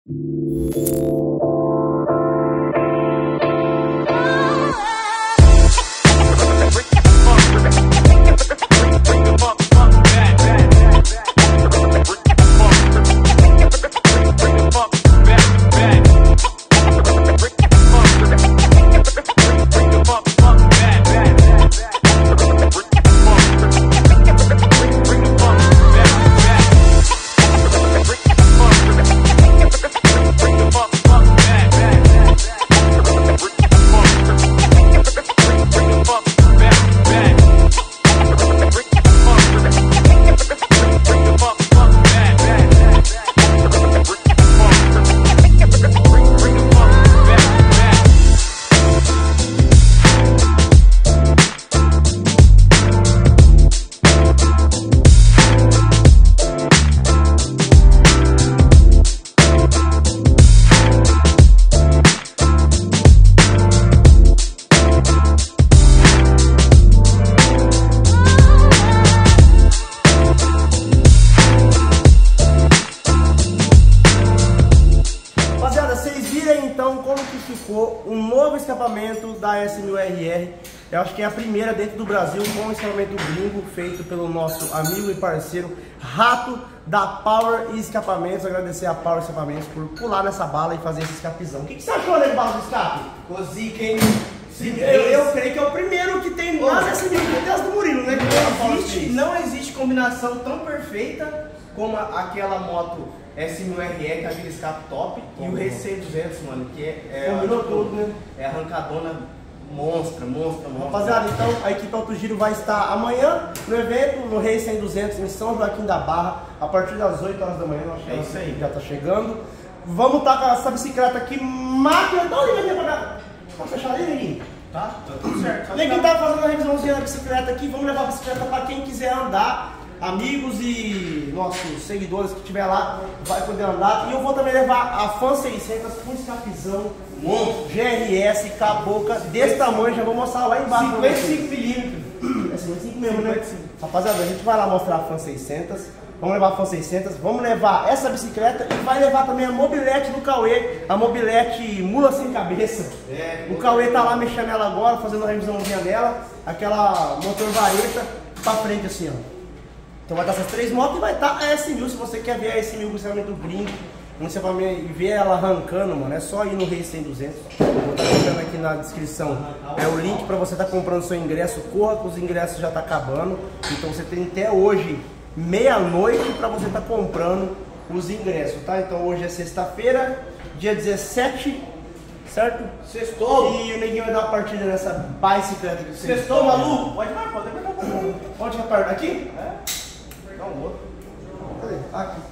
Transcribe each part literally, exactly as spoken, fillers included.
Um novo escapamento da S mil R R. Eu acho que é a primeira dentro do Brasil com um escapamento gringo feito pelo nosso amigo e parceiro Rato da Power Escapamentos. Agradecer a Power Escapamentos por pular nessa bala e fazer esse escapizão. O que, que você achou dele, bala do escape? Cozica, hein? Eu, eu creio que é o primeiro que tem lá nessa S mil, tem as do Murilo, né? Não existe, não existe combinação tão perfeita como a, aquela moto S mil R R, que é aquele escape top, e o R C duzentos, mano, que é, é, combinou tudo, né? É arrancadona monstra, monstra, monstra. Rapaziada, então a equipe Auto Giro vai estar amanhã no evento, no Rei cem duzentos, em São Joaquim da Barra, a partir das oito horas da manhã. Eu acho que é isso aí, já tá chegando. Vamos estar com essa bicicleta aqui, máquina. Dá uma liga pra cá. Tá fechado aí, neguinho? Tá, tá tudo certo. Neguinho tá fazendo a revisãozinha da bicicleta aqui. Vamos levar a bicicleta pra quem quiser andar. Amigos e nossos seguidores que estiver lá vai poder andar. E eu vou também levar a Fan seiscentos com escapizão monstro, G R S, caboca desse tamanho. Já vou mostrar lá embaixo. cinquenta e cinco milímetros. É cinquenta e cinco mesmo, né? Rapaziada, a gente vai lá mostrar a Fan seiscentos. Vamos levar a Fan seiscentos, vamos levar essa bicicleta e vai levar também a mobilete do Cauê, a mobilete mula sem cabeça. É, o Cauê tá lá mexendo nela agora, fazendo uma revisãozinha dela, aquela motor vareta pra frente assim, ó. Então vai estar essas três motos e vai estar a S mil, se você quer ver a S mil com escapamento gringo, você vai ver ela arrancando, mano, é só ir no Rei cem duzentos. Vou estar deixando aqui na descrição é o link para você estar tá comprando seu ingresso. Corra que os ingressos já tá acabando, então você tem até hoje, meia-noite, para você estar tá comprando os ingressos, tá? Então hoje é sexta-feira, dia dezessete, certo? Sextou! E o neguinho vai dar uma partida nessa bicicleta que você Sextou, maluco? Pode mais, pode mais, pode mais. Onde vai parar? Aqui? É. Dá um outro. Cadê? Aqui.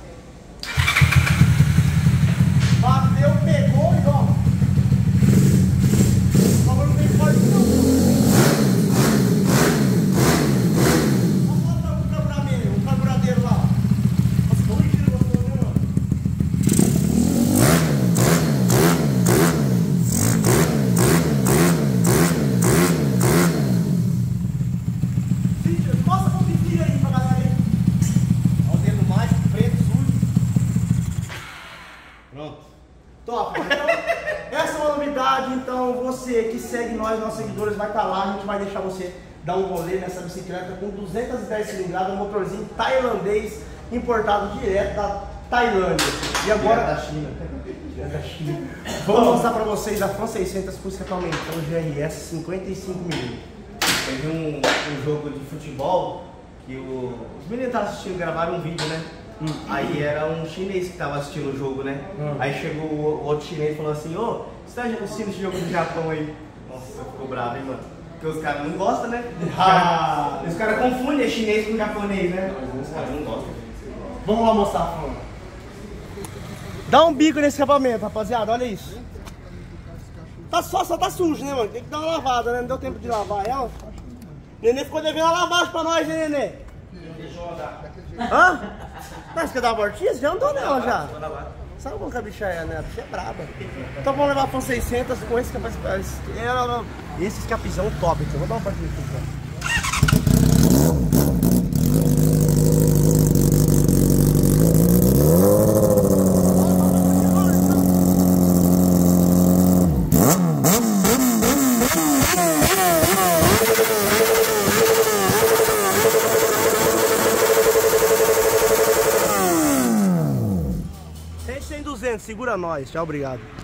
Bateu, pegou e ó. O bagulho não tem forte não. Vamos botar o carburador, o carburadeiro lá. Nossa, vamos girar o bagulho, ó. Mostra como que aí pra galera aí. Olha o dedo mágico, preto, sujo. Pronto. Top. Então, essa é uma novidade. Então, você que segue nós, nossos seguidores, vai estar lá. A gente vai deixar você dar um rolê nessa bicicleta com duzentos e dez cilindradas, um motorzinho tailandês importado direto da Tailândia. E agora da China. da China. Vou mostrar pra vocês a Fan seiscentos com escapamento G R S cinquenta e cinco milímetros. Teve um, um jogo de futebol que o, os meninos estavam assistindo, gravaram um vídeo, né? Hum. Aí era um chinês que estava assistindo o jogo, né? Hum. Aí chegou o, o outro chinês e falou assim: ô, oh, você tá assistindo esse jogo do Japão aí? Nossa, ficou bravo, hein, mano? Porque os caras não gostam, né? Ah, os caras confundem chinês com japonês, né? Os caras não gostam. Vamos lá mostrar a Fan. Dá um bico nesse escapamento, rapaziada, olha isso. Tá só, só tá sujo, né, mano? Tem que dar uma lavada, né? Não deu tempo de lavar ela. Nenê ficou devendo a lavagem pra nós, né, Nenê? Deixa eu andar. Hã? Mas você dá uma voltinha? Você já andou nela já? Sabe como que a bicha é, né? A bicha é braba. Então vamos levar a Fan seiscentos com esse capacitão. Esse escapizão top. Então vou dar uma partida aqui, então. duzentos, segura nós. Tchau, obrigado.